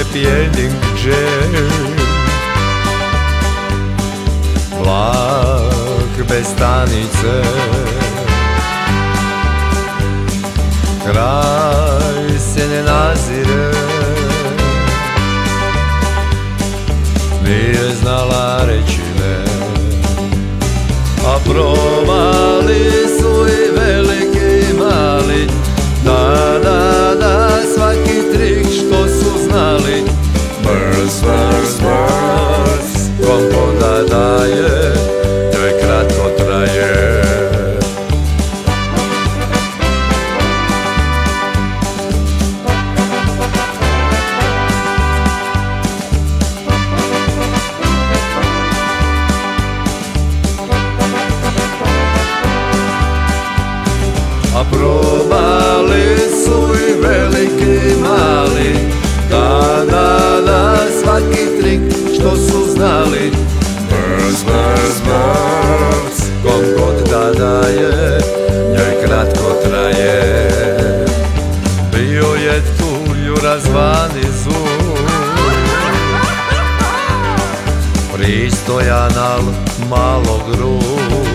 happy ending džep. Vlak bez stanice, kraj se ne nazire, nije znala reći ne. A probali su i veliki i mali, da, da, da, svaki trik što su znali. Brz, brz, brz, kom voda daje, njoj kratko traje. A probali su i veliki i mali, da, da, da, svaki trik što su znali. Brz, brz, brz, kom god da daje, njoj kratko traje. Bio je tu Jura zvani Zul, pristojan al malo grub,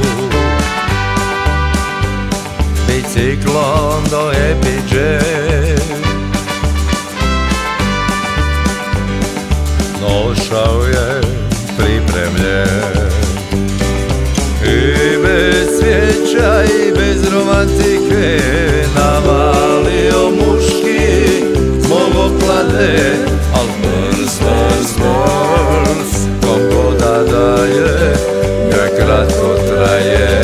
biciklom do Epidže, došao je pripremljen. I bez svijeća i bez romantike navalio muški zbog oklade. Al brz, brz, brz, kom god da daje, njoj kratko traje.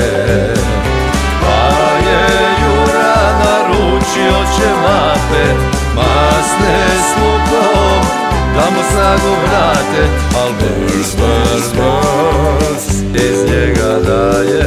Oće mape, masne s lukom, da mu snagu vrate. Al brz, brz, brz, iz njega daje